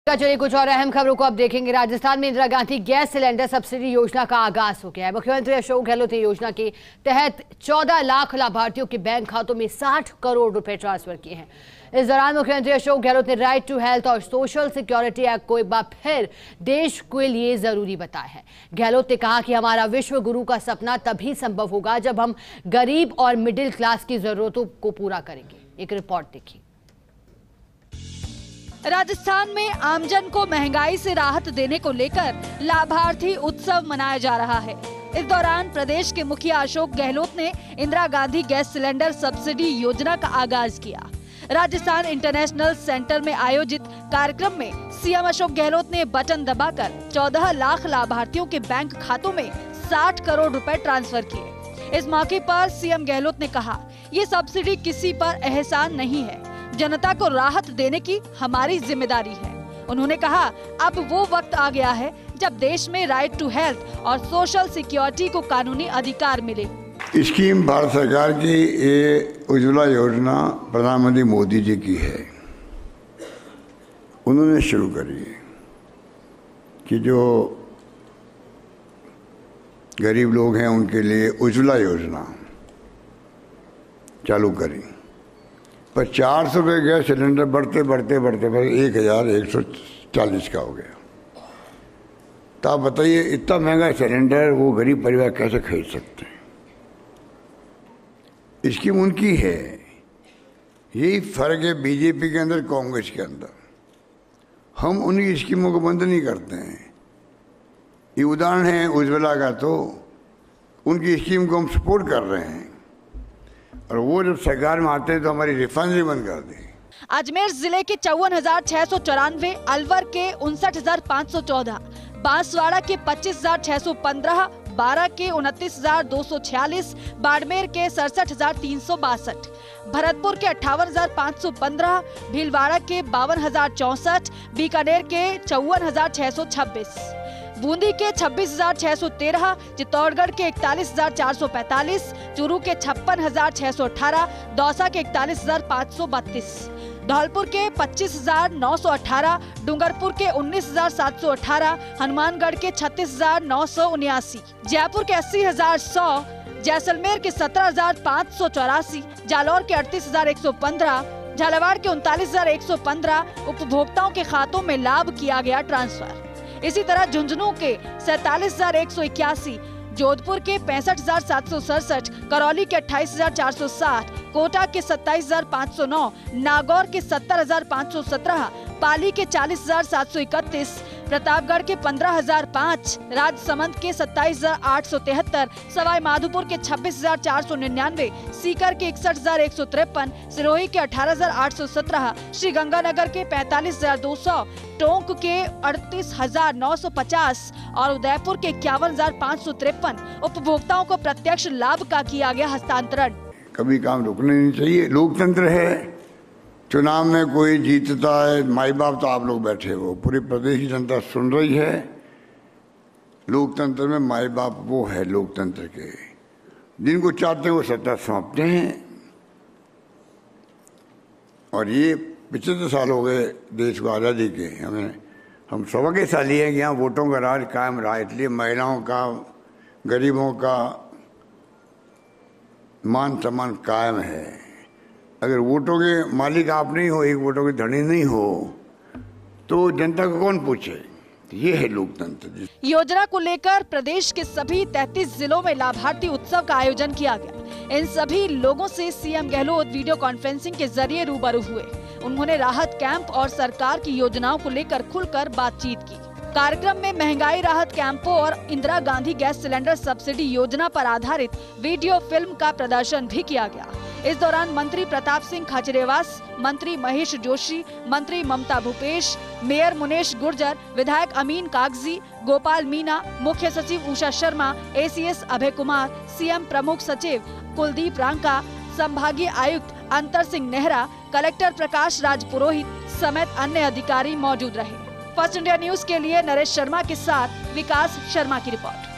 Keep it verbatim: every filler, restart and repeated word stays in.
चलिए कुछ और अहम खबरों को अब देखेंगे। राजस्थान में Indira Gandhi gas cylinder subsidy योजना का आगाज हो गया है। मुख्यमंत्री अशोक गहलोत ने योजना के तहत चौदह लाख लाभार्थियों के बैंक खातों में साठ करोड़ रुपए ट्रांसफर किए हैं। इस दौरान मुख्यमंत्री अशोक गहलोत ने राइट टू हेल्थ और सोशल सिक्योरिटी एक्ट को एक बार फिर देश के लिए जरूरी बताया है। गहलोत ने कहा कि हमारा विश्व गुरु का सपना तभी संभव होगा जब हम गरीब और मिडिल क्लास की जरूरतों को पूरा करेंगे। एक रिपोर्ट देखिए। राजस्थान में आमजन को महंगाई से राहत देने को लेकर लाभार्थी उत्सव मनाया जा रहा है। इस दौरान प्रदेश के मुखिया अशोक गहलोत ने Indira Gandhi gas cylinder subsidy योजना का आगाज किया। राजस्थान इंटरनेशनल सेंटर में आयोजित कार्यक्रम में सीएम अशोक गहलोत ने बटन दबाकर चौदह लाख लाभार्थियों के बैंक खातों में साठ करोड़ रुपए ट्रांसफर किए। इस मौके पर सीएम गहलोत ने कहा, ये सब्सिडी किसी पर एहसान नहीं है, जनता को राहत देने की हमारी जिम्मेदारी है। उन्होंने कहा, अब वो वक्त आ गया है जब देश में राइट टू हेल्थ और सोशल सिक्योरिटी को कानूनी अधिकार मिले। स्कीम भारत सरकार की ये उज्ज्वला योजना प्रधानमंत्री मोदी जी की है। उन्होंने शुरू करी है कि जो गरीब लोग हैं उनके लिए उज्ज्वला योजना चालू करी। पर चार सौ रुपये गैस सिलेंडर बढ़ते बढ़ते बढ़ते बढ़ते एक हजार एक सौ चालीस का हो गया। तो आप बताइए, इतना महंगा सिलेंडर वो गरीब परिवार कैसे खरीद सकते हैं? स्कीम उनकी है। यही फर्क है बीजेपी के अंदर, कांग्रेस के अंदर। हम उन्हीं स्कीमों को बंद नहीं करते हैं। ये उदाहरण है उज्ज्वला का, तो उनकी स्कीम को हम सपोर्ट कर रहे हैं और वो जब सरकार में आते हैं तो हमारी रिफंड भी बंद कर दी। अजमेर जिले के चौवन हजार छह सौ चौरानवे, अलवर के उनसठ हजार पाँच सौ चौदह, बांसवाड़ा के पच्चीस हजार छह सौ पंद्रह, बारह के उनतीस हजार दो सौ छियालीस, बाड़मेर के सड़सठ हजार तीन सौ बासठ, भरतपुर के अट्ठावन हजार पाँच सौ पंद्रह, भीलवाड़ा के बावन हजार चौसठ, बीकानेर के चौवन हजार छह सौ छब्बीस, बूंदी के छब्बीस हजार छह सौ तेरह, चित्तौड़गढ़ के इकतालीस हजार चार सौ पैंतालीस, चूरू के छप्पन हजार छह सौ अठारह, दौसा के इकतालीस हजार पाँच सौ बत्तीस, धौलपुर के पच्चीस हजार नौ सौ अठारह, डूंगरपुर के उन्नीस हजार सात सौ अठारह, हनुमानगढ़ के छत्तीस हजार नौ सौ उन्यासी, जयपुर के अस्सी हजार सौ, जैसलमेर के सत्रह हजार पाँच सौ चौरासी, जालौर के अड़तीस हजार एक सौ पंद्रह, झालावाड़ के उनतालीस हजार एक सौ पंद्रह उपभोक्ताओं के खातों में लाभ किया गया ट्रांसफर। इसी तरह झुंझुनू के सैतालीस हजार एक सौ इक्यासी, जोधपुर के पैंसठ हजार सात सौ सड़सठ, करौली के अट्ठाईस हजार चार सौ साठ, कोटा के सत्ताईस हजार पाँच सौ नौ, नागौर के सत्तर हजार पाँच सौ सत्रह, पाली के चालीस हजार सात सौ इकतीस, प्रतापगढ़ के पंद्रह हजार पाँच, राजसमंद के सत्ताईस हजार आठ सौ तिहत्तर, सवाई माधोपुर के छब्बीस हजार चार सौ निन्यानवे, सीकर के इकसठ हजार एक सौ तिरपन, सिरोही के अठारह हजार आठ सौ सत्रह, श्री गंगानगर के पैंतालीस हजार दो सौ, टोंक के अड़तीस हजार नौ सौ पचास और उदयपुर के इक्यावन हजार पाँच सौ तिरपन उपभोक्ताओं को प्रत्यक्ष लाभ का किया गया हस्तांतरण। कभी काम रुकने नहीं चाहिए। लोकतंत्र है, चुनाव में कोई जीतता है, माई बाप तो आप लोग बैठे हो, पूरी प्रदेश की जनता सुन रही है। लोकतंत्र में माई बाप वो है लोकतंत्र के, जिनको चाहते हैं वो सत्ता सौंपते हैं। और ये पिछहत्तर साल हो गए देश को आज़ादी के, हमें हम सौभाग्यशाली हैं कि यहाँ वोटों का राज कायम रहा, इसलिए महिलाओं का, गरीबों का मान सम्मान कायम है। अगर वोटों के मालिक आप नहीं हो, एक वोटों के धनी नहीं हो, तो जनता को कौन पूछे? ये है लोकतंत्र। योजना को लेकर प्रदेश के सभी तैंतीस जिलों में लाभार्थी उत्सव का आयोजन किया गया। इन सभी लोगों से सीएम गहलोत वीडियो कॉन्फ्रेंसिंग के जरिए रूबरू हुए। उन्होंने राहत कैंप और सरकार की योजनाओं को लेकर खुलकर बातचीत की। कार्यक्रम में महंगाई राहत कैंपों और Indira Gandhi gas cylinder subsidy योजना पर आधारित वीडियो फिल्म का प्रदर्शन भी किया गया। इस दौरान मंत्री प्रताप सिंह खाचरियावास, मंत्री महेश जोशी, मंत्री ममता भूपेश, मेयर मुनेश गुर्जर, विधायक अमीन कागजी, गोपाल मीना, मुख्य सचिव उषा शर्मा, एसीएस अभय कुमार, सीएम प्रमुख सचिव कुलदीप रांका, संभागीय आयुक्त अंतर सिंह नेहरा, कलेक्टर प्रकाश राज पुरोहित समेत अन्य अधिकारी मौजूद रहे। फर्स्ट इंडिया न्यूज के लिए नरेश शर्मा के साथ विकास शर्मा की रिपोर्ट।